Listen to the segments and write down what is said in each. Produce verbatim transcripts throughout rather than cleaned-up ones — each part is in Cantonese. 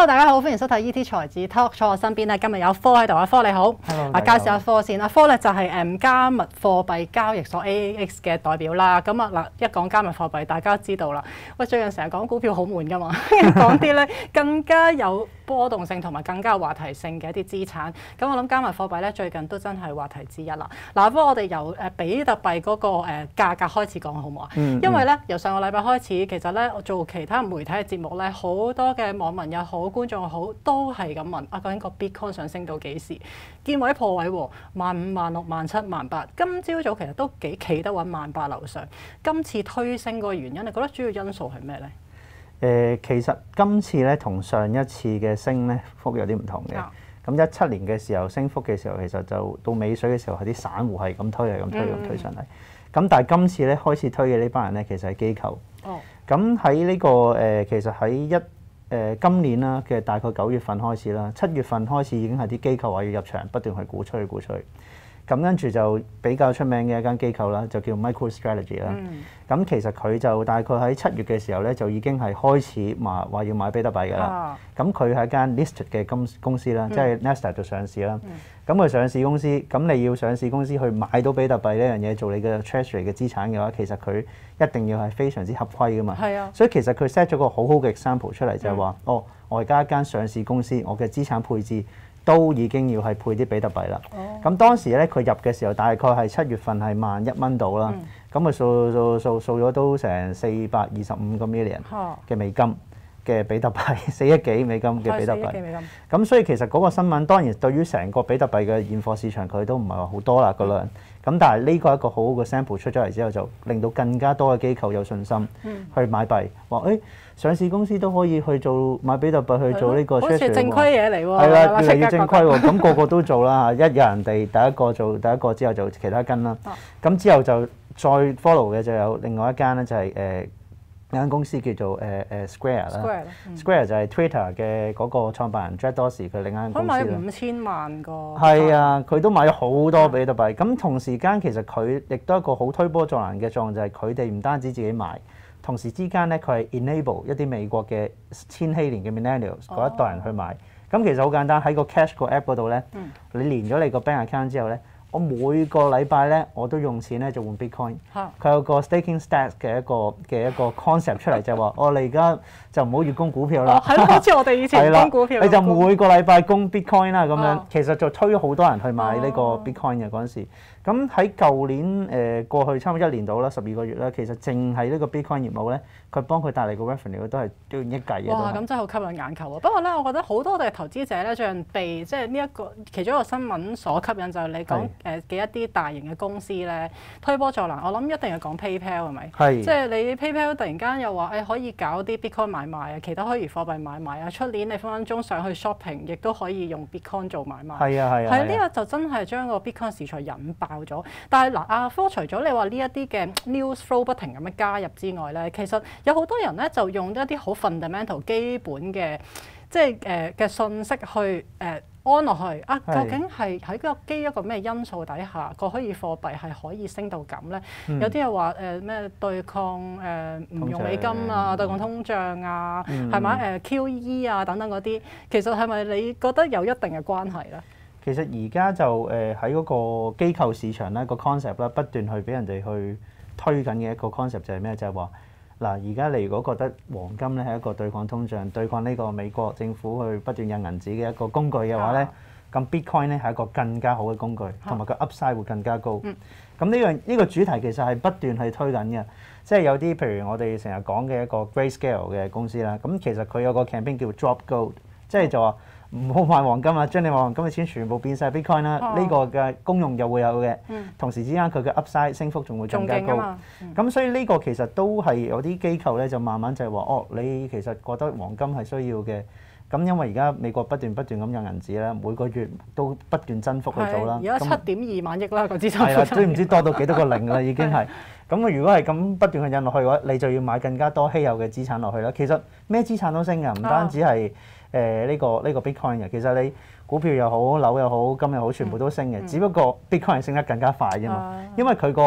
Hello， 大家好，歡迎收睇 E T 財智 Talk。坐我身邊咧，今日有科喺度，阿科你好。 Hello， 啊，介紹下科先。阿科咧就係誒加密貨幣交易所 A A X 嘅代表啦。咁啊嗱，一講加密貨幣，大家都知道啦。喂，最近成日講股票好悶㗎嘛，講啲咧更加有波動性同埋更加有話題性嘅一啲資產。咁我諗加密貨幣咧最近都真係話題之一啦。嗱，不過我哋由誒比特幣嗰個誒價格開始講好唔好啊？ 嗯嗯、 因為咧由上個禮拜開始，其實咧我做其他媒體嘅節目咧，好多嘅網民又好，觀眾又好，都係咁問啊，究竟個 Bitcoin 上升到幾時？見位破位喎，萬五、萬六、萬七、萬八。今朝早其實都幾企得穩萬八樓上。今次推升個原因，你覺得主要因素係咩咧？ 誒、呃，其實今次咧同上一次嘅升咧幅有啲唔同嘅。咁一七年嘅時候升幅嘅時候，其實就到尾水嘅時候係啲散戶係咁推係咁推咁、嗯、推上嚟。咁但係今次咧開始推嘅呢班人咧，其實係機構。哦。咁喺呢個誒、呃，其實喺一誒、呃、今年啦嘅大概九月份開始啦，七月份開始已經係啲機構話要入場，不斷去鼓吹鼓吹。咁跟住就比較出名嘅一間機構啦，就叫 MicroStrategy 啦。咁、嗯、其實佢就大概喺七月嘅時候咧，就已經係開始話話要買比特幣㗎啦。咁佢係一間 listed 嘅公公司啦，嗯、即係 Nasdaq 就上市啦。咁佢、嗯、上市公司，咁你要上市公司去買到比特幣呢樣嘢做你嘅 treasury 嘅資產嘅話，其實佢一定要係非常之合規㗎嘛。係啊。所以其實佢 set 咗個好好嘅 example 出嚟，就係話：嗯、哦，我而家一間上市公司，我嘅資產配置都已經要係配啲比特幣啦。咁、哦、當時咧，佢入嘅時候大概係七月份係萬一蚊到啦。咁啊、嗯、數數數數咗都成四百二十五個 million 嘅美金嘅比特幣，四億幾美金嘅比特幣。咁所以其實嗰個新聞當然對於成個比特幣嘅現貨市場佢都唔係話好多啦個量。咁、嗯、但係呢個一個好好嘅 sample 出咗嚟之後，就令到更加多嘅機構有信心去買幣，話誒、欸、上市公司都可以去做買比特幣去做呢個 treasury 喎。好似正規嘢嚟喎。係啦，越嚟越正規喎。咁個個都做啦嚇，一有人哋第一個做第一個之後就其他跟啦。咁、啊、之後就再 follow 嘅就有另外一間咧，就係誒有間公司叫做誒誒、呃、Square 啦。Square，、嗯、Square 就係 Twitter 嘅嗰個創辦人 Jack Dorsey 佢另一間公司啦。佢買五千萬個。係啊，佢都買咗好多比特幣。咁、嗯、同時間其實佢亦都一個好推波助瀾嘅作用，就係佢哋唔單止自己買，同時之間咧佢係 enable 一啲美國嘅千禧年嘅 millennials 嗰一代人去買。咁、哦、其實好簡單，喺個 Cash 個 app 嗰度咧，嗯、你連咗你個 bank account 之後咧。我每個禮拜咧，我都用錢咧就換 Bitcoin。佢有個 staking stats 嘅一個嘅一個 concept 出嚟，就係話：哦，你而家就唔好月供股票啦。係咯、哦，好似我哋以前供股票。你就每個禮拜供 Bitcoin 啦，咁樣、哦、其實就推咗好多人去買呢個 Bitcoin 嘅嗰陣時。咁喺舊年誒、呃、過去差唔多一年到啦，十二個月啦，其實淨係呢個 Bitcoin 業務咧，佢幫佢帶嚟個 revenue 都係都億計嘅。哇！咁真係好吸引眼球喎。不過咧，我覺得好多嘅投資者咧，最近被即係呢一個其中一個新聞所吸引，就係你講誒嘅一啲大型嘅公司咧推波助瀾。我諗一定要講 PayPal 係咪？係。即係你 PayPal 突然間又話誒、哎、可以搞啲 Bitcoin 買賣啊，其他虛擬貨幣買賣啊，出年你分分鐘上去 shopping 亦都可以用 Bitcoin 做買賣。係啊係啊。係呢個就真係將個 Bitcoin 市場引爆咗。但係嗱，阿科除咗你話呢一啲嘅 news flow 不停咁樣加入之外咧，其實有好多人咧就用一啲好 fundamental 基本嘅即係誒嘅信息去誒、呃、安落去啊。究竟係喺個基一個咩因素底下個虛擬貨幣係可以升到咁咧？嗯、有啲又話誒咩對抗誒唔、呃、用美金啊，脹對抗通脹啊，係咪誒 Q E 啊等等嗰啲，其實係咪你覺得有一定嘅關係咧？ 其實而家就誒喺嗰個機構市場咧、個 concept 咧不斷去俾人哋去推緊嘅一個 concept 就係咩？就係話嗱，而家你如果覺得黃金咧係一個對抗通脹、對抗呢個美國政府去不斷印銀紙嘅一個工具嘅話咧，咁、啊、Bitcoin 咧係一個更加好嘅工具，同埋個 Upside 會更加高。咁呢、嗯、樣呢、呢個主題其實係不斷去推緊嘅，即係有啲譬如我哋成日講嘅一個 Grayscale 嘅公司啦，咁其實佢有個 campaign 叫 Drop Gold，即係就話。唔好買黃金啊！將你買黃金嘅錢全部變晒 Bitcoin 啦，呢、哦、個嘅功用又會有嘅。嗯、同時之間佢嘅 Upside 升幅仲會更加高。咁、嗯、所以呢個其實都係有啲機構咧就慢慢就係話：哦，你其實覺得黃金係需要嘅。咁因為而家美國不斷不斷咁印銀紙啦，每個月都不斷增幅去做啦。 而家七點二萬億啦個資產。 係啦，都唔知多到幾多個零啦已經係。咁如果係咁不斷去印落去嘅話，你就要買更加多稀有嘅資產落去啦。其實咩資產都升㗎，唔單止係。誒呢個呢個 Bitcoin 嘅，其實你股票又好、樓又好、金又好，全部都升嘅。嗯嗯、只不過 Bitcoin 係升得更加快啫嘛，啊、因為佢個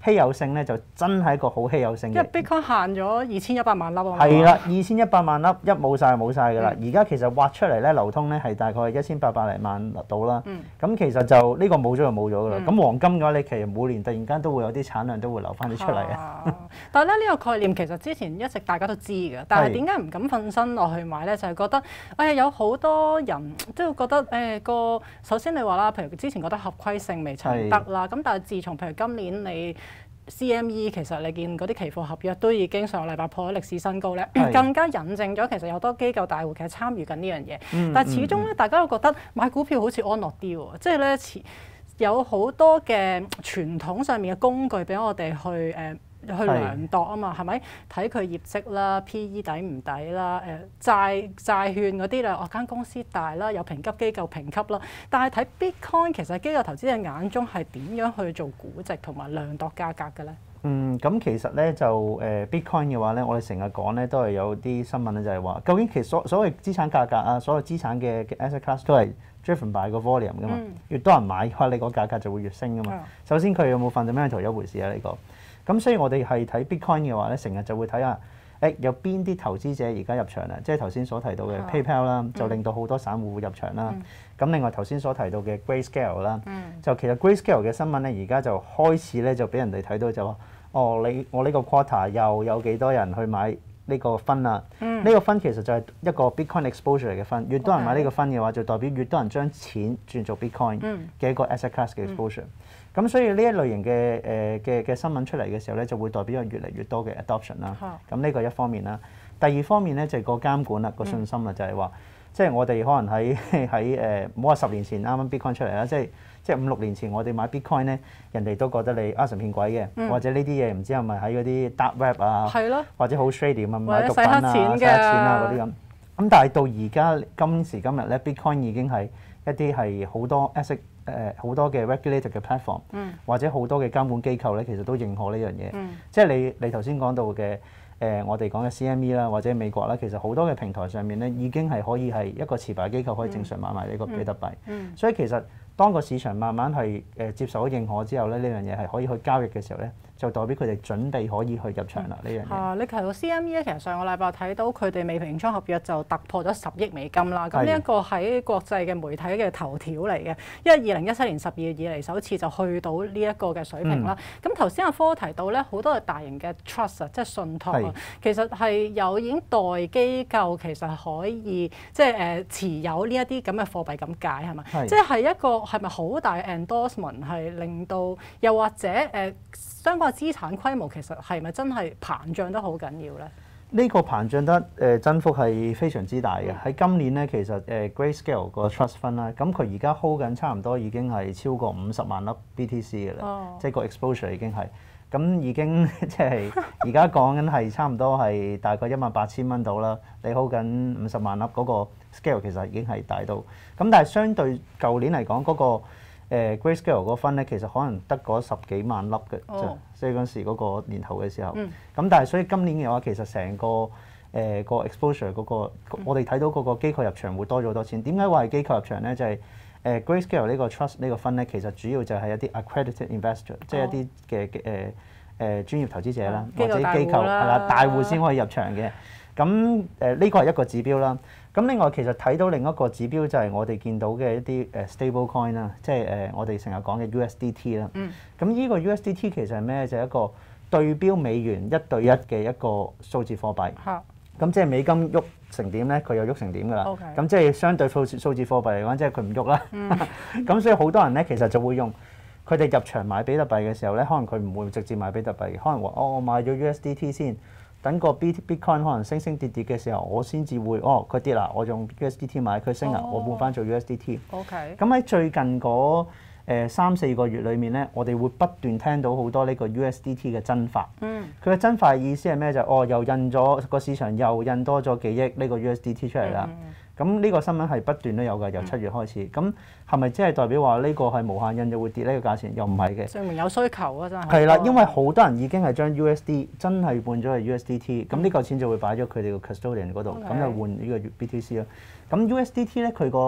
稀有性咧就真係一個好稀有性嘅。 因為 Bitcoin 限咗二千一百萬粒啊嘛。 係啦，二千一百萬粒一冇晒就冇晒㗎啦。 嗯而家其實挖出嚟咧流通咧係大概一千八百零萬到啦。咁、 嗯、 其實就呢、呢個冇咗就冇咗㗎啦。咁、 嗯、 黃金嘅話，你其實每年突然間都會有啲產量都會流翻啲出嚟啊。 但係咧呢、呢個概念其實之前一直大家都知嘅，但係點解唔敢瞓身落去買咧？就係、是、覺得誒、哎、有好多人都會覺得誒個、呃、首先你話啦，譬如之前覺得合規性未曾得啦，咁但係自從譬如今年你 C M E 其實你見嗰啲期貨合約都已經上個禮拜破咗歷史新高咧，更加引證咗其實有好多機構大戶其實參與緊呢樣嘢。嗯、但係始終咧，大家都覺得買股票好似安樂啲喎，即係咧有好多嘅傳統上面嘅工具俾我哋去誒。呃去量度啊嘛，係咪睇佢業績啦、P E 抵唔抵啦、誒、呃、債債券嗰啲咧，哦間公司大啦，有評級機構評級啦。但係睇 Bitcoin 其實機構投資者眼中係點樣去做估值同埋量度價格嘅咧？ 嗯，咁其實咧就誒、呃、Bitcoin 嘅話咧，我哋成日講咧都係有啲新聞咧，就係話究竟其實所所謂資產價格啊，所有資產嘅嘅 asset class 都係 driven by 個 volume 噶嘛，嗯、越多人買嘅話，你個價格就會越升噶嘛。嗯、首先佢有冇 fundamental 一回事啊呢、呢個。咁所以我哋係睇 Bitcoin 嘅話咧，成日就會睇下，誒有邊啲投資者而家入場啦，即係頭先所提到嘅 PayPal 啦，就令到好多散戶入場啦。咁、嗯、另外頭先所提到嘅 Grayscale 啦，嗯、就其實 Grayscale 嘅新聞咧，而家就開始咧就俾人哋睇到就話，哦你我呢個 quarter 又有幾多人去買呢個分啊？呢、嗯、個分其實就係一個 Bitcoin exposure 嚟嘅分，越多人買呢個分嘅話，就代表越多人將錢轉做 Bitcoin 嘅一個 asset class 嘅 exposure。嗯嗯咁所以呢一類型嘅誒嘅嘅新聞出嚟嘅時候咧，就會代表有越嚟越多嘅 adoption 啦。咁呢、啊、個一方面啦，第二方面咧就係個監管啦，個信心啦，嗯、就係話，即係我哋可能喺喺誒，唔好話十年前啱啱 Bitcoin 出嚟啦，即係即係五六年前我哋買 Bitcoin 咧，人哋都覺得你呃神騙鬼嘅，嗯、或者呢啲嘢唔知係咪喺嗰啲 dark web 啊， 的或者好 shady 啊，買毒品啊、洗黑錢啊嗰啲咁。咁但係到而家今時今日咧 ，Bitcoin 已經係一啲係好多 asset。誒好、呃、多嘅 regulated 嘅 platform，、嗯、或者好多嘅監管機構咧，其實都認可呢樣嘢。嗯、即係你你頭先講到嘅誒、呃，我哋講嘅 C M E 啦，或者美國啦，其實好多嘅平台上面咧，已經係可以係一個持牌機構可以正常買賣呢個比特幣。嗯嗯、所以其實當個市場慢慢係誒、呃、接受咗認可之後咧，呢樣嘢係可以去交易嘅時候咧，就代表佢哋準備可以去入場啦。呢樣嘢啊， 你提到 C M E 咧，其實上個禮拜睇到佢哋未平倉合約就突破咗十億美金啦。咁呢一個喺國際嘅媒體嘅頭條嚟嘅，因為二零一七年十二月以嚟首次就去到呢一個嘅水平啦。咁頭先阿科提到咧，好多嘅大型嘅 trust 啊，即係信託啊，其實係有已經代機構其實可以即係誒持有呢一啲咁嘅貨幣咁解係咪？是即係一個係咪好大嘅 endorsement 係令到又或者誒、呃、相關嘅資產規模其實係咪真係膨脹得好緊要咧？ 呢個膨脹得誒、呃、增幅係非常之大嘅。喺、嗯、今年咧，其實誒、呃、Grayscale 個 trust fund 啦，咁佢而家 hold 緊差唔多已經係超過五十萬粒 B T C 嘅啦，哦、即係個 exposure 已經係咁已經即係而家講緊係差唔多係大概一萬八千蚊到啦。你 hold 緊五十萬粒嗰個 scale 其實已經係大到咁，但係相對舊年嚟講嗰個。誒 Grayscale 嗰分咧，其實可能得嗰十幾萬粒嘅啫，即係嗰陣時嗰個年頭嘅時候。咁、嗯、但係所以今年嘅話，其實成個誒、呃、個 exposure 嗰、嗰個，嗯、我哋睇到嗰個機構入場會多咗好多錢。點解話係機構入場咧？就係、是、誒、呃、Grayscale 呢個 trust 呢個分咧，其實主要就係一啲 accredited investor，、哦、即係一啲嘅誒誒專業投資者啦，嗯、或者機構係啦，大戶先可以入場嘅。咁誒呢個係一個指標啦。咁另外其實睇到另一個指標就係我哋見到嘅一啲誒 stable coin 啦，即係誒我哋成日講嘅 U S D T 啦。咁呢、嗯、個 U S D T 其實係咩？就係、是、一個對標美元一對一嘅一個數字貨幣。咁、嗯、即係美金喐成點咧？佢又喐成點㗎啦。咁 Okay. 即係相對數數字貨幣嚟講，即係佢唔喐啦。咁、嗯、所以好多人咧其實就會用佢哋入場買比特幣嘅時候咧，可能佢唔會直接買比特幣，可能話哦我買咗 U S D T 先。等個 Bitcoin 可能升升跌跌嘅時候，我先至會哦佢跌啦，我用 U S D T 買，佢升啊，哦、我換翻做 U S D T。OK。咁喺最近嗰誒三四個月裏面咧，我哋會不斷聽到好多呢個 U S D T 嘅增發。嗯。佢嘅增發嘅意思係咩？就係、哦又印咗個市場又印多咗幾億呢個 U S D T 出嚟啦。咁呢、嗯、個新聞係不斷都有㗎，由七月開始。咁係咪即係代表話呢個係無限印就會跌呢個價錢？又唔係嘅。證明有需求啊！真係。係啦，因為好多人已經係將 U S D 真係換咗係 U S D T，咁呢嚿錢就會擺咗佢哋個 custodian 嗰度，咁 Okay. 就換呢個 B T C 啦。咁 U S D T 咧，佢個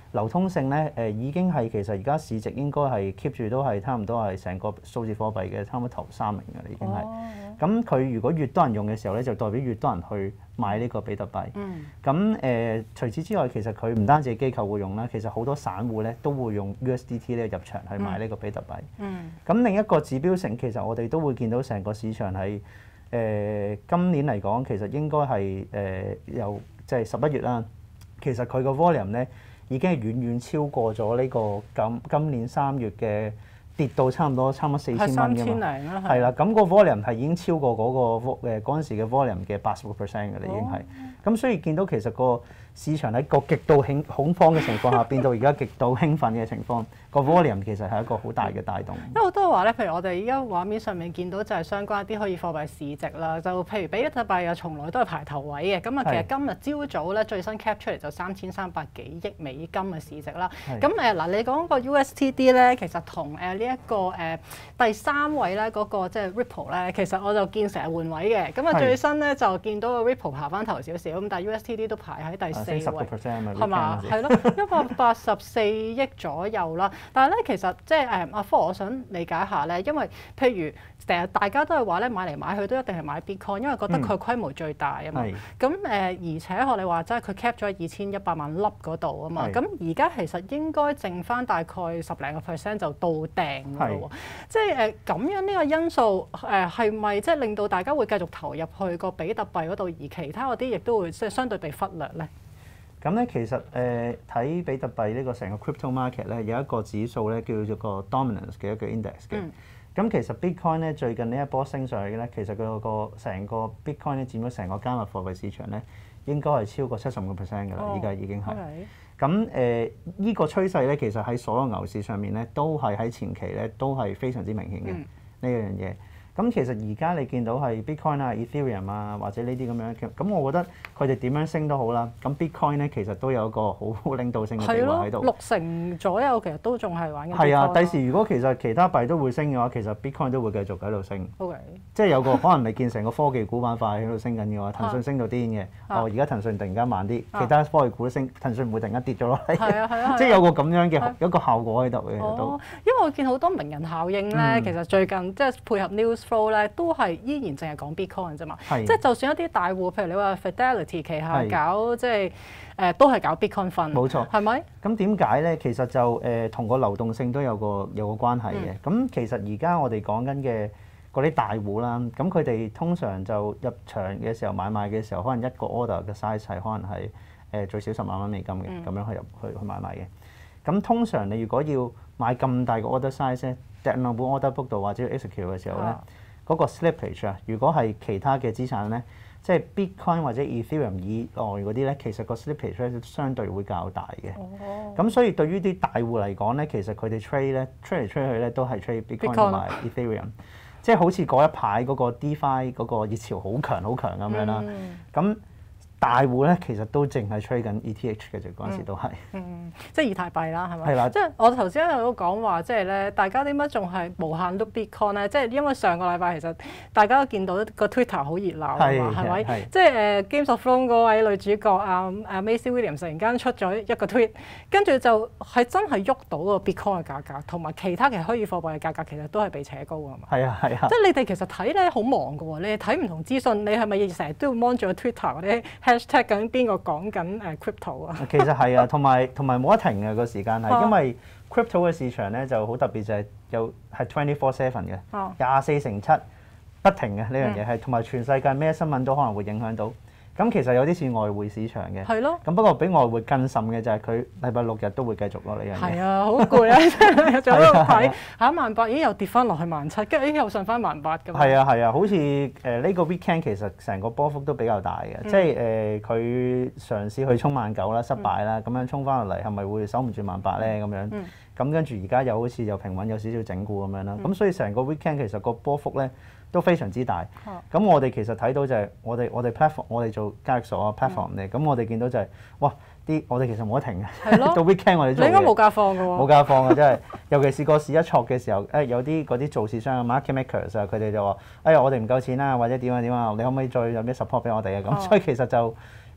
流通性咧誒、呃、已經係其實而家市值應該係 keep 住都係差唔多係成個數字貨幣嘅差唔多頭三名嘅啦，已經係。咁佢、哦、如果越多人用嘅時候咧，就代表越多人去買呢個比特幣。咁誒、嗯呃、除此之外，其實佢唔單止機構會用啦，其實好多散戶咧都會用 U S D T 咧入場去買呢個比特幣。咁、嗯、另一個指標性，其實我哋都會見到成個市場係誒、呃、今年嚟講，其實應該係誒由即係十一月啦。其實佢個 volume 咧已經係遠遠超過咗呢個今今年三月嘅跌到差唔多差唔多四千蚊㗎嘛。係啦，咁個 volume 係已經超過嗰、那個誒嗰陣時嘅 volume 嘅八十個 percent 㗎啦，已經係。咁、哦、所以見到其實個市場喺個極度恐恐慌嘅情況下，變到而家極度興奮嘅情況，個 volume 其實係一個好大嘅帶動。 因為好多話咧，譬如我哋而家畫面上面見到就係相關啲虛擬貨幣市值啦，就譬如比特幣啊，從來都係排頭位嘅。咁啊，其實今日朝早咧最新 cap 出嚟就三千三百幾億美金嘅市值啦。咁誒嗱，你講個 U S T D 咧，其實同誒呢一個誒、呃、第三位咧嗰、那個即係 Ripple 咧，其實我就見成日換位嘅。咁啊最新咧就見到個 Ripple 爬翻頭少少，咁但係 U S T D 都排喺第四位，係嘛？係咯，一百八十四億左右啦。但係咧，其實即係誒阿科，我想理解下咧，因為譬如成日大家都係話咧買嚟買去都一定係買 Bitcoin，因為覺得佢規模最大啊嘛。咁誒、嗯，而且學你話齋，佢 cap 咗二千一百萬粒嗰度啊嘛。咁而家其實應該剩翻大概十零個 percent 就到頂㗎咯。即係誒咁樣呢個因素誒係咪即係令到大家會繼續投入去個比特幣嗰度，而其他嗰啲亦都會即係相對被忽略咧？ 咁咧其實誒睇、呃、比特幣呢個成個 crypto market 咧有一個指數咧叫做個 dominance 嘅一個 index 嘅。咁、嗯、其實 Bitcoin 咧最近呢一波升上去嘅咧，其實佢個成個 Bitcoin 咧佔咗成個加密貨幣市場咧，應該係超過七十五個 percent 㗎啦，依家、哦、已經係。咁誒呢個趨勢咧，其實喺所有牛市上面咧，都係喺前期咧都係非常之明顯嘅呢樣嘢。咁其實而家你見到係 Bitcoin 啊、Ethereum 啊或者呢啲咁樣嘅，咁我覺得佢哋點樣升都好啦。咁 Bitcoin 咧其實都有一個好領導性嘅地位喺度。六成左右其實都仲係玩緊。係啊，第時如果其實其他幣都會升嘅話，其實 Bitcoin 都會繼續喺度升。O K。即係有個可能你見成個科技股板塊喺度升緊嘅話，騰訊升到癲嘅。哦，而家騰訊突然間慢啲，其他科技股都升，騰訊唔會突然間跌咗落嚟。係啊係啊。即係有個咁樣嘅一個效果喺度嘅都。哦，因為我見好多名人效應咧，其實最近即係配合 news flow 咧，都係依然淨係講 Bitcoin 啫嘛。即係就算一啲大戶，譬如你話 Fidelity 旗下搞即係誒，都係搞 Bitcoin Fund。冇錯，係咪？咁點解咧？其實就誒同個流動性都有個有個關係嘅。咁其實而家我哋講緊嘅嗰啲大戶啦，咁佢哋通常就入場嘅時候買賣嘅時候，可能一個 order 嘅 size 係可能係誒最少十萬蚊美金嘅，咁樣去入去去買賣嘅。咁通常你如果要買咁大個 order size 咧，掟落本 order book 度或者 execute 嘅時候咧，嗰個 slippage 啊，如果係其他嘅資產咧，即係 Bitcoin 或者 Ethereum 以外嗰啲咧，其實個 slippage 咧相對會較大嘅。哦。咁所以對於啲大戶嚟講咧，其實佢哋 trade 咧 trade 嚟 trade 去咧都係 trade Bitcoin 同埋 Ethereum，即係好似嗰一排嗰個 DeFi 嗰個熱潮好強好強咁樣啦。咁、嗯大戶咧其實都淨係 trade 緊 E T H 嘅啫，嗰陣時都係、嗯嗯，即係以太幣啦，係咪？係啦，即係我頭先喺度都講話，即係咧，大家點解仲係無限都 Bitcoin 咧？即係因為上個禮拜其實大家都見到個 Twitter 好熱鬧啊嘛，係咪？即係誒 Games of Thrones 嗰位女主角啊啊 Maisie Williams 突然間出咗一個 tweet， 跟住就係真係喐到個 Bitcoin 嘅價格，同埋其他嘅虛擬貨幣嘅價格其實都係被扯高啊嘛。係啊係啊，即係你哋其實睇咧好忙㗎喎，你哋睇唔同資訊，你係咪成日都要 mon 住個 Twitter 嗰啲？hashtag 緊邊個講緊誒 crypto 啊？其實係啊，同埋同埋冇得停嘅個時間係，因為 crypto 嘅市場咧就好特別，就係有係 twenty four seven 嘅，廿四乘七不停嘅呢樣嘢係，同埋全世界咩新聞都可能會影響到。咁其實有啲似外匯市場嘅，係咯。咁不過比外匯更甚嘅就係佢禮拜六日都會繼續咯呢樣嘢。係啊，好攰啊！仲喺度睇下一萬八，咦又跌翻落去萬七，跟住咦又上翻萬八咁。係啊係啊，好似誒呢個 weekend 其實成個波幅都比較大嘅，即係誒佢嘗試去衝萬九啦，失敗啦，咁樣衝翻落嚟係咪會守唔住萬八咧？咁樣咁跟住而家又好似又平穩，有少少整固咁樣啦。咁所以成個 weekend 其實個波幅咧都非常之大。咁、嗯、我哋其實睇到就係我哋我哋 platform 我哋做交易所啊 platform 嚟，咁、嗯、我哋見到就係、是、哇啲我哋其實冇得停嘅。係咯。到 weekend 我哋做。你應該冇假放㗎喎。冇假放嘅真係，尤其是個市一挫嘅時候，誒、哎、有啲嗰啲做市商 market makers 啊，佢哋就話：哎呀我哋唔夠錢啊，或者點啊點啊，你可唔可以再有啲 support 俾我哋啊？咁、嗯、所以其實就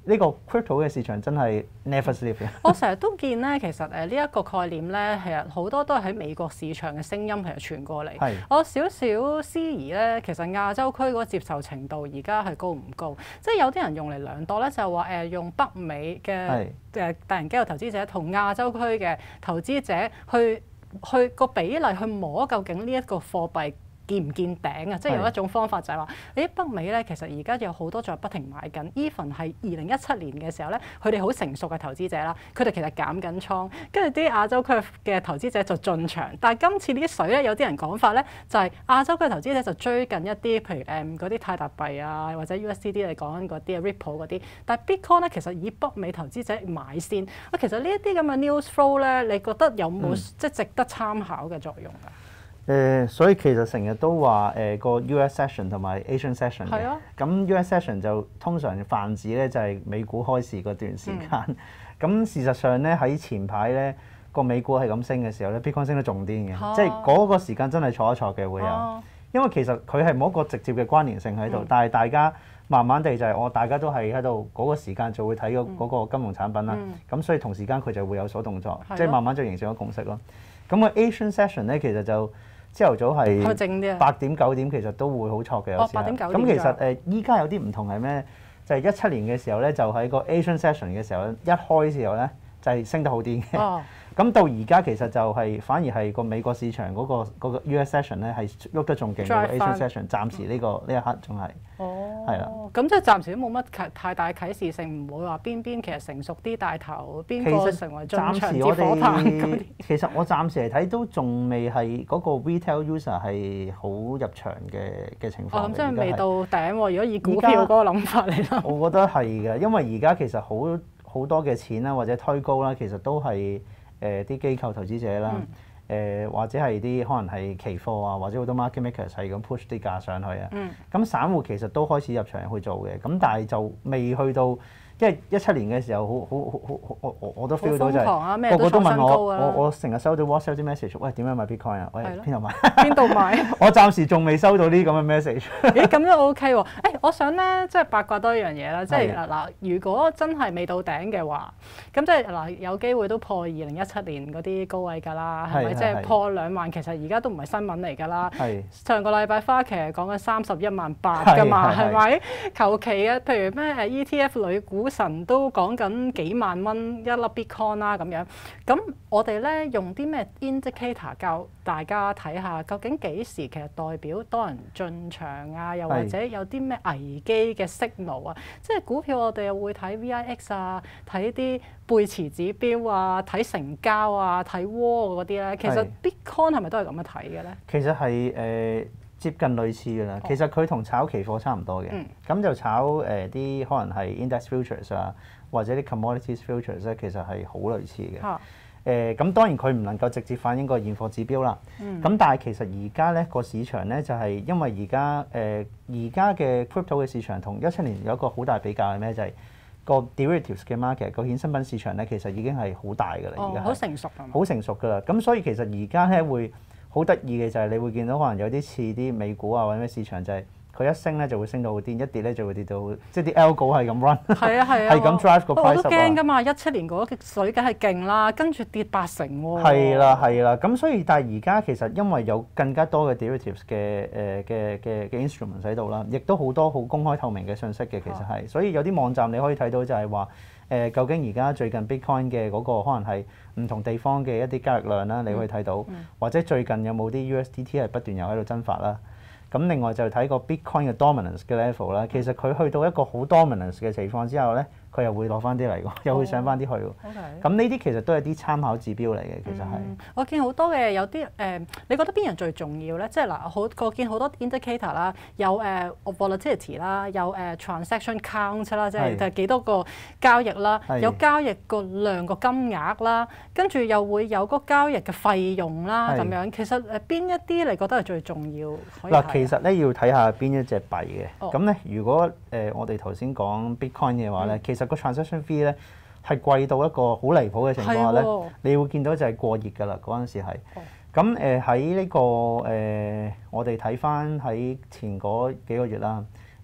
呢個 crypto 嘅市場真係 never sleep 嘅。 我成日都見咧，其實誒呢一個概念咧，其實好多都係喺美國市場嘅聲音其實傳過嚟。 係我少少思疑咧，其實亞洲區嗰個接受程度而家係高唔高？即係有啲人用嚟量度咧，就係話誒用北美嘅誒大型機構投資者同亞洲區嘅投資者去去個比例去摸究竟呢一個貨幣見唔見頂啊？即係有一種方法就係話，誒北美咧其實而家有好多在不停買緊 ，even 係二零一七年嘅時候咧，佢哋好成熟嘅投資者啦，佢哋其實減緊倉，跟住啲亞洲區嘅投資者就進場。但係今次呢啲水咧，有啲人講法咧，就係、是、亞洲區嘅投資者就追緊一啲，譬如誒嗰啲泰達幣啊，或者 U S D T 你講緊嗰啲啊 Ripple 嗰啲。但係 Bitcoin 咧，其實以北美投資者買先。喂，其實呢一啲咁嘅 news flow 咧，你覺得有冇、嗯、即係值得參考嘅作用㗎？ 誒、呃，所以其實成日都話誒、呃、個 U S session 同埋 Asian session 嘅，咁、啊、U S session 就通常泛指咧就係、是、美股開市嗰段時間。咁、嗯、事實上咧喺前排咧個美股係咁升嘅時候咧 ，Bitcoin 升得仲癲嘅，啊、即係嗰個時間真係錯一錯嘅會有，啊、因為其實佢係冇一個直接嘅關聯性喺度，嗯、但係大家慢慢地就係、是、我大家都係喺度嗰個時間就會睇嗰嗰個金融產品啦，咁、嗯嗯、所以同時間佢就會有所動作，即係、啊、慢慢就形成咗共識咯。咁個 Asian session 咧其實就朝頭早係八點九點，其實都會好錯嘅有時候。咁其實誒依家有啲唔同係咩？就係一七年嘅時候咧，就喺個 Asian session 嘅時候咧，一開嘅時候咧就係、是、升得好啲嘅。哦咁到而家其實就係、是、反而係個美國市場嗰、那個那個 U S session 咧係喐得仲勁過 Asian session， 暫時呢、這個呢、嗯、一刻仲係係啦。咁即係暫時都冇乜太大啟示性，唔會話邊邊其實成熟啲帶頭，邊個成為進場接火棒嗰啲。 其實我暫時嚟睇都仲未係嗰個 retail user 係好入場嘅嘅情況。 哦，咁即係未到頂喎。如果以股票嗰個諗法嚟講， 我覺得係嘅，因為而家其實好好多嘅錢啦，或者推高啦，其實都係。誒啲、呃、機構投資者啦，誒、嗯呃、或者係啲可能係期貨啊，或者好多 market makers 係咁 push 啲價上去啊。咁、嗯、散戶其實都開始入場去做嘅，咁但係就未去到，因為一七年嘅時候好好好好我我我都 feel 到就係、是啊、個個都問我，我我成日收到 WhatsApp 啲 message，喂點樣買 Bitcoin 啊？喂邊度買？ 邊度買？ 我暫時仲未收到呢啲咁嘅 message。 咦咁都 OK 喎？誒我想咧即係八卦多一樣嘢啦，即係嗱嗱，如果真係未到頂嘅話，咁即係嗱有機會都破二零一七年嗰啲高位㗎啦，係咪？即係破兩萬，其實而家都唔係新聞嚟㗎啦。係上個禮拜花旗講緊三十一萬八㗎嘛，係咪？求其嘅，譬如咩誒 E T F 女股神都講緊幾萬蚊一粒 Bitcoin 啦咁樣。咁我哋咧用啲咩 indicator 教大家睇下，究竟幾時其實代表多人進場啊？又或者有啲咩危機嘅 signal 啊？即係股票我哋又會睇 V I X 啊，睇啲背馳指標啊，睇成交啊，睇窩嗰啲咧。其實 Bitcoin 係咪都係咁樣睇嘅咧？ 其實係誒、呃、接近類似㗎啦。哦、其實佢同炒期貨差唔多嘅。咁、嗯、就炒誒啲、呃、可能係 index futures 啊，或者啲 commodities futures 咧，其實係好類似嘅。啊誒咁、呃、當然佢唔能夠直接反映個現貨指標啦。咁、嗯、但係其實而家咧個市場咧就係、是、因為而家誒而家嘅 crypto 嘅市場同一七年有一個好大比較係咩？就係、是、個 derivatives 嘅 market 個衍生品市場咧其實已經係好大㗎啦。而家好成熟㗎嘛。好成熟㗎啦。咁所以其實而家咧會好得意嘅就係你會見到可能有啲似啲美股啊或者咩市場就係、是。佢一升咧就會升到好癲，一跌咧就會跌到，即係啲 algo 係咁 run， 係啊係啊， 係咁 drive 個 price 我都驚㗎嘛！一七年嗰個水梗係勁啦，跟住跌八成喎。 係啦係啦，咁所以但係而家其實因為有更加多嘅 derivatives 嘅誒嘅嘅嘅 instruments 喺度啦，亦都好多好公開透明嘅信息嘅，其實係，所以有啲網站你可以睇到就係話誒，究竟而家最近 Bitcoin 嘅嗰個可能係唔同地方嘅一啲交易量啦，你可以睇到，嗯嗯、或者最近有冇啲 U S D T 係不斷又喺度增發啦。咁另外就睇個 Bitcoin 嘅 dominance 嘅 level 啦，其實佢去到一個好 dominance 嘅情況之後咧，佢又會攞翻啲嚟喎，又會上翻啲去喎。咁呢啲其實都係啲參考指標嚟嘅，其實係、嗯。我見好多嘅有啲誒、呃，你覺得邊樣最重要咧？即係嗱，好我見好多 indicator 啦，有誒、呃、volatility 啦，有誒、呃、transaction count 啦，即係就係幾多個交易啦，是有交易個量個金額啦，跟住又會有嗰個交易嘅費用啦咁是樣。其實誒邊一啲你覺得係最重要？嗱， 其實咧要睇下邊一隻幣嘅。咁咧、哦，如果誒、呃、我哋頭先講 Bitcoin 嘅話咧，嗯、其實個 transaction fee 咧係貴到一個好離譜嘅情況下咧，哦、你會見到就係過熱㗎啦。嗰陣時係。咁誒喺呢個誒、呃，我哋睇翻喺前嗰幾個月啦。咁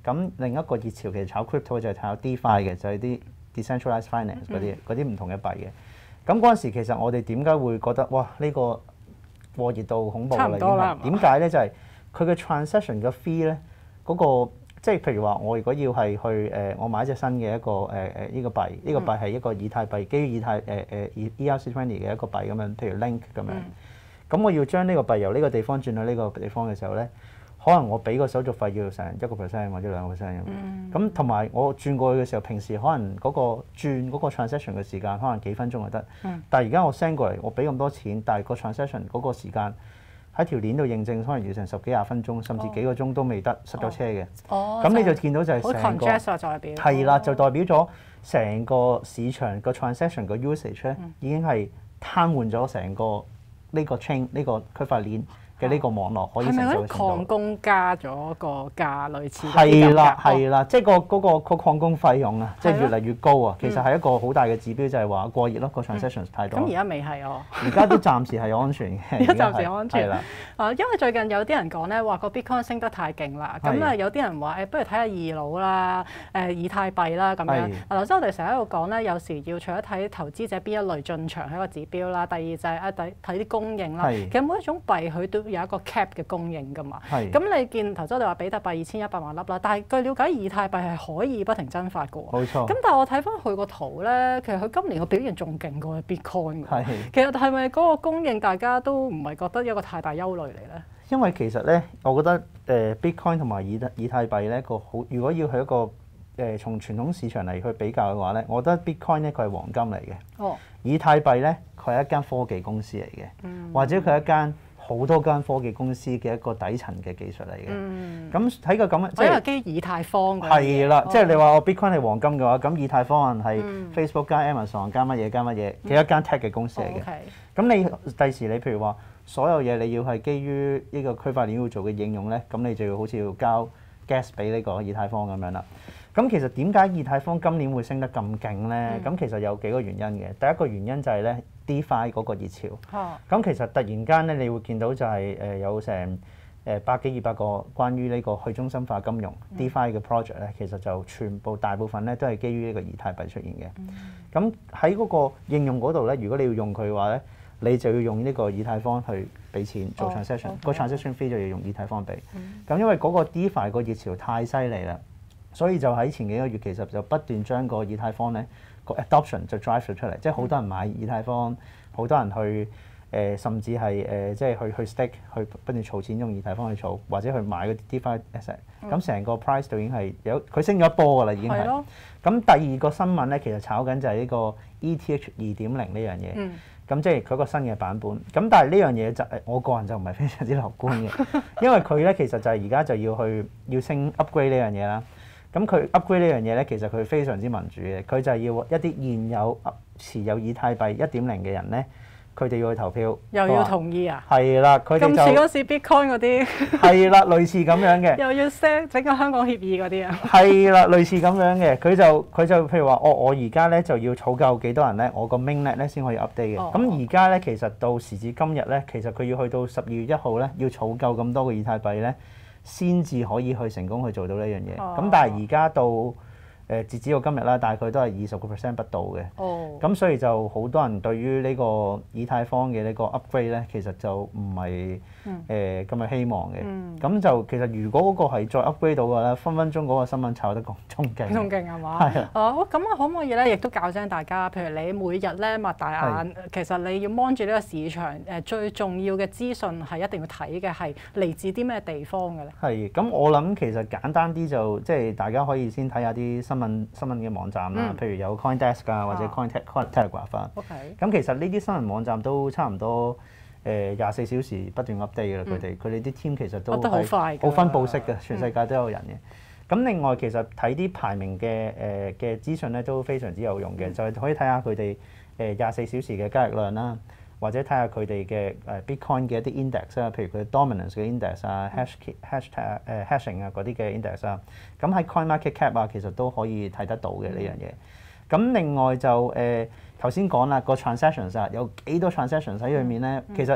咁另一個熱潮其實炒 crypto 就係炒 DeFi 嘅，就係啲 decentralized finance 嗰啲嗰啲唔同嘅幣嘅。咁嗰陣時其實我哋點解會覺得哇呢個過熱到恐怖差唔多啦啦？點解咧？就係佢嘅 transaction 嘅 fee 咧，嗰個即係譬如話我如果要係去誒、呃、我買一隻新嘅一個誒誒呢個幣，呢、這個幣係一個以太幣，基於以太誒誒、呃、E R C twenty 嘅一個幣咁樣，譬如 Link 咁樣。咁、嗯、我要將呢個幣由呢個地方轉到呢個地方嘅時候咧，可能我俾個手續費要成一個 percent 或者兩個 percent 咁。咁同埋我轉過去嘅時候，平時可能嗰個轉嗰個 transaction 嘅時間可能幾分鐘就得。嗯、但係而家我 send 過嚟，我俾咁多錢，但係個 transaction 嗰個時間喺條鏈度認證，可能要成十幾廿分鐘，甚至幾個鐘都未得塞咗車嘅。哦，咁你就見到就係成個係啦，就代表咗成個市場個 transaction 個 usage 咧，已經係癱瘓咗成個呢個 chain 呢個區塊鏈嘅呢個網絡可以承受嘅程度。係咪嗰啲礦工加咗個價類似？係啦係啦，即係個嗰個個礦工費用啊，即係越嚟越高啊。其實係一個好大嘅指標，就係話過熱咯，個 transactions 太多。 咁而家未係哦。而家都暫時係安全嘅。 而家暫時安全。係啦。啊，因為最近有啲人講咧，話個 Bitcoin 升得太勁啦。咁啊，有啲人話誒，不如睇下二佬啦，誒以太幣啦咁樣。嗱，頭先我哋成日喺度講咧，有時要除咗睇投資者邊一類進場係一個指標啦，第二就係啊睇睇啲供應啦。其實每一種幣佢都有一個 cap 嘅供應㗎嘛，咁你見頭先我哋話比特幣二千一百萬粒啦，但係據了解以太幣係可以不停增發嘅喎，冇錯。咁但係我睇翻佢個圖咧，其實佢今年個表現仲勁過 Bitcoin 嘅。其實係咪嗰個供應大家都唔係覺得一個太大憂慮嚟咧？ 因為其實咧，我覺得誒、呃、Bitcoin 同埋以以太幣咧個好，如果要係一個誒、呃、從傳統市場嚟去比較嘅話咧，我覺得 Bitcoin 咧佢係黃金嚟嘅，哦，以太幣咧佢係一間科技公司嚟嘅，嗯、或者佢係一間好多間科技公司嘅一個底層嘅技術嚟嘅，咁睇個咁嘅，即係基於以太坊嘅， 係啦，即係你話我 Bitcoin 係黃金嘅話，咁以太坊係 Facebook 加 Amazon 加乜嘢加乜嘢嘅一間 tech 嘅公司嚟嘅。咁你第時你譬如話所有嘢你要係基於呢個區塊鏈要做嘅應用咧，咁你就要好似要交 gas 俾呢個以太坊咁樣啦。咁其實點解以太坊今年會升得咁勁咧？咁、嗯、其實有幾個原因嘅。第一個原因就係咧 DeFi 嗰個熱潮。咁、哦、其實突然間咧，你會見到就係、是、誒、呃、有成誒百幾二百個關於呢個去中心化金融、嗯、DeFi 嘅 project 咧，其實就全部大部分咧都係基於呢個以太幣出現嘅。咁喺嗰個應用嗰度咧，如果你要用佢嘅話咧，你就要用呢個以太坊去俾錢做 transaction，個 transaction fee 就要用以太坊俾。咁、嗯、因為嗰個 DeFi 個熱潮太犀利啦。所以就喺前幾個月，其實就不斷將個以太坊咧個 adoption 就 drive 咗出嚟，即係好多人買以太坊，好多人去誒、呃，甚至係誒、呃，即係去去 stake，去不斷儲錢用以太坊去儲，或者去買嗰啲 DeFi asset。咁成個 price 就已經係有佢升咗一波㗎啦，已經係。咁、嗯、第二個新聞咧，其實炒緊就係呢個 E T H 二點零呢樣嘢。咁、嗯、即係佢個新嘅版本。咁但係呢樣嘢就誒，我個人就唔係非常之樂觀嘅，因為佢咧其實就係而家就要去要升 upgrade 呢樣嘢啦。咁佢 upgrade 呢樣嘢咧，其實佢非常之民主嘅，佢就係要一啲現有持有以太幣一點零嘅人咧，佢哋要去投票， 又要同意啊？ 係啦，佢哋就咁似嗰時 Bitcoin 嗰啲， 係啦，類似咁樣嘅， 又要 set 整個香港協議嗰啲啊？ 係啦，類似咁樣嘅，佢就佢就譬如話，我我而家咧就要儲夠幾多人咧，我個 mainnet 咧先可以 update 嘅。咁而家咧其實到時至今日咧，其實佢要去到十二月一號咧，要儲夠咁多個以太幣咧，先至可以去成功去做到呢樣嘢。咁、oh. 但係而家到誒、呃、截止到今日啦，大概都係二十個 percent 不到嘅。哦。咁所以就好多人對於呢個以太坊嘅呢個 upgrade 咧，其實就唔係誒咁嘅希望嘅。嗯。咁就其實如果嗰個係再 upgrade 到嘅咧，分分鐘嗰個新聞炒得咁仲勁。仲勁係嘛？係啊。哦，咁啊，可唔可以咧，亦都教精大家，譬如你每日咧擘大眼，其實你要 mon 住呢個市場誒、呃、最重要嘅資訊係一定要睇嘅係嚟自啲咩地方嘅咧？係。咁我諗其實簡單啲就即係大家可以先睇下啲新聞新聞嘅網站啦，嗯、譬如有 CoinDesk 啊，或者 CoinTelegraph 啊。OK。咁其實呢啲新聞網站都差唔多誒廿四小時不斷 update 嘅啦，佢哋佢哋啲 team 其實都係好分佈式嘅，全世界都有人嘅。咁、嗯、另外其實睇啲排名嘅誒嘅資訊咧都非常之有用嘅，嗯、就係可以睇下佢哋誒廿四小時嘅交易量啦。或者睇下佢哋嘅誒 Bitcoin 嘅一啲 index 啊，譬如佢 dominance 嘅 index 啊、hash hash 誒 hashing 啊嗰啲嘅 index 啊，咁喺 CoinMarketCap 啊，其實都可以睇得到嘅呢樣嘢。咁另外就誒頭先講啦，個 transactions 啊，有幾多 transactions 喺裏面咧？嗯、其實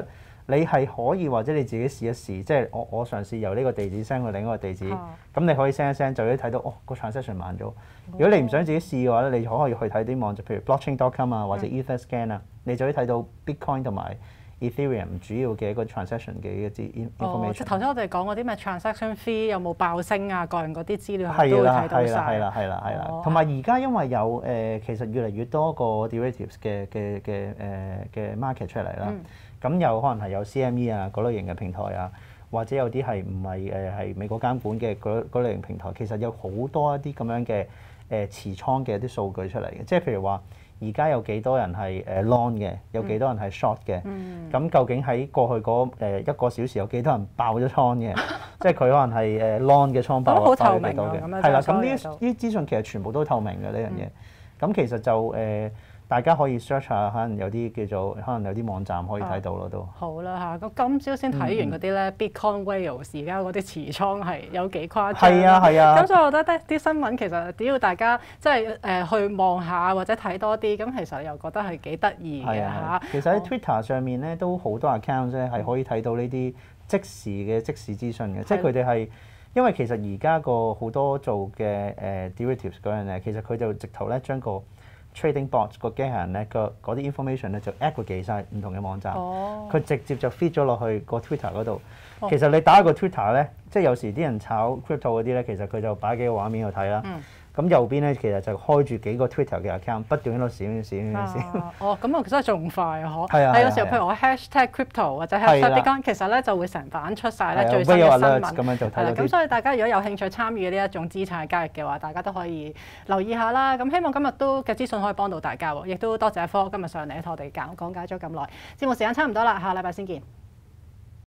你係可以或者你自己試一試，即係我我嘗試由呢個地址 send 去另一個地址，咁、啊、你可以 send 一 send 就可以睇到哦個 transaction 慢咗。如果你唔想自己試嘅話咧，你可以去睇啲網站，譬如 blockchain dot com 啊或者 Etherscan 啊、嗯，你就可以睇到 Bitcoin 同埋 Ethereum 主要嘅一個 transaction 嘅一啲 information。 哦，即係頭先我哋講嗰啲咩 transaction fee 有冇爆升啊，個人嗰啲資料係都會睇到晒。 係啦係啦係啦，同埋而家因為有誒、呃、其實越嚟越多個 derivatives 嘅嘅嘅誒嘅 market 出嚟啦。嗯咁有可能係有 C M E 啊嗰類型嘅平台啊，或者有啲係唔係誒係美國監管嘅嗰嗰類型平台，其實有好多一啲咁樣嘅誒持倉嘅一啲數據出嚟嘅，即係譬如話而家有幾多人係誒 long 嘅，有幾多人係 short 嘅，咁、嗯、究竟喺過去嗰誒一個小時有幾多人爆咗倉嘅？即係佢可能係誒 long 嘅倉爆爆咗幾多嘅？係啦，咁呢啲呢啲資訊其實全部都透明嘅呢樣嘢，咁、嗯、其實就誒。呃大家可以 search 下，可能有啲叫做，可能有啲網站可以睇到咯，都、啊、 好啦嚇。咁今朝先睇完嗰啲咧，Bitcoin Whales 而家嗰啲持倉係有幾誇張。係啊係啊。咁、啊、 所以我覺得啲新聞其實只要大家即係誒去望下或者睇多啲，咁其實又覺得係幾得意嘅嚇。 其實喺 Twitter 上面咧都好多 account 咧係可以睇到呢啲即時嘅即時資訊嘅，即係佢哋係因為其實而家個好多做嘅誒 derivatives 嗰樣咧，其實佢就直頭咧將個trading bot 個機器人咧，個嗰啲 information 咧就 aggregate 晒唔同嘅網站，佢、oh. 直接就 feed 咗落去個 Twitter 嗰度。Oh. 其實你打一個 Twitter 咧，即係有時啲人炒 crypto 嗰啲咧，其實佢就擺幾個畫面去睇啦。Mm. 咁右邊咧，其實就開住幾個 Twitter 嘅 account，不斷喺度閃閃閃閃。 哦，咁啊，真係仲快啊！嗬。 係啊。 係有時候，譬如我 hashtag crypto 或者 hashtag Bitcoin，其實咧就會成版出晒咧最新嘅新聞。咁樣就睇到啲。係啦，咁所以大家如果有興趣參與呢一種資產嘅交易嘅話，大家都可以留意下啦。咁希望今日都嘅資訊可以幫到大家喎，亦都多謝阿科今日上嚟同我哋講講解咗咁耐。節目時間差唔多啦，下禮拜先見。